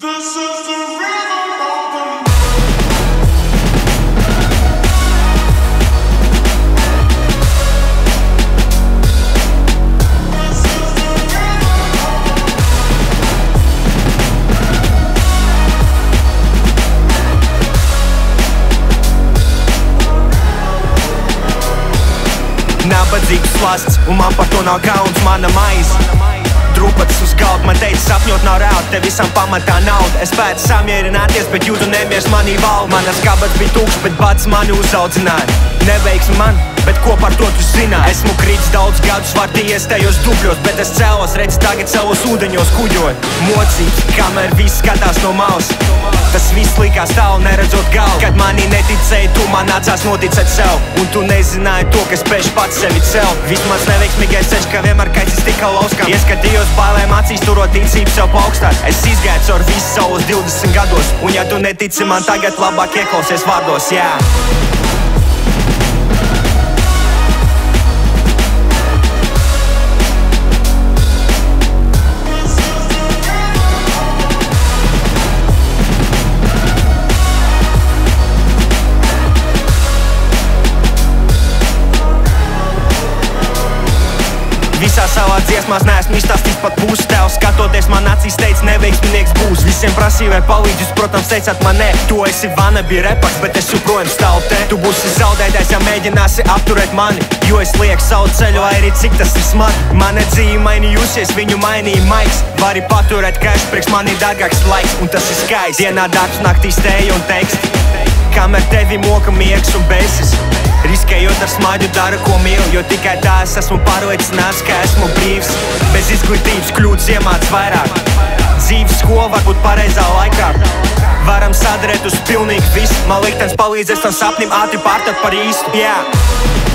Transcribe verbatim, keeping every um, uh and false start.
This is the rhythm of the Nabadzīgs slasts, un man par to nav kauns, mana maize. Drupats uz galda, man teica, sapņot nav reāli, te visam pamatā nauda. Es pēc samierināties, bet jūtu nemies manī valda. Manas kabats bija tukšs, bet bats mani uzaudzināja. Neveiksmi man, bet ko par to tu zināji? Esmu krītis daudz gadus, vartījies tajos dubļos, bet es cēlos, redz tagad savos ūdeņos kuģoju. Mocības, kamēr viss skatās no malas. Tas viss likās tālu, neredzot galvu. Kad manī neticēji, tu man nācās noticēt sev. Un tu nezināji to, ka spēšu pats sevi celt. Vismaz neveiksmīgais ceļš, ka vienmēr kaicis tika lauskām. Ieskatījos bailēm acīs, turot ticību sev paaugstāk. Es izgāju caur visu savos divdesmit gados. Un ja tu netici man tagad, labāk ieklausies vārdos, jā. Visā savā dziesmās neesmu izstāstījis pat pusi tev. Skatoties man acīs teica, neveiksminieks būs. Visiem prasīja, vai palīdz, jūs, protams, teicāt man nē. Tu esi wannabe repaks, bet es joprojām stāvu te. Tu būsi zaudētājs, ja mēģināsi apturēt mani. Jo es lieku savu ceļu, vai arī cik tas ir smagi. Mana dzīve mainījusies, viņu mainīja maiks. Vari paturēt cash, priekš man ir dārgāks laiks, un tas ir skaists. Dienā darbs, naktī stēja un teksti. Kamēr tevi moka miegs un besis. Riskējot ar smaidu dara, ko mīlu, jo tikai tā es esmu pārliecināts, ka esmu brīvs. Bez izglītības kļūdas iemāc vairāk. Dzīves skola var būt pareizā laikā. Varam sadarēt uz pilnīgi visu. Man liktenis palīdzēs tam sapnim ātri pārtart par īstu, jā.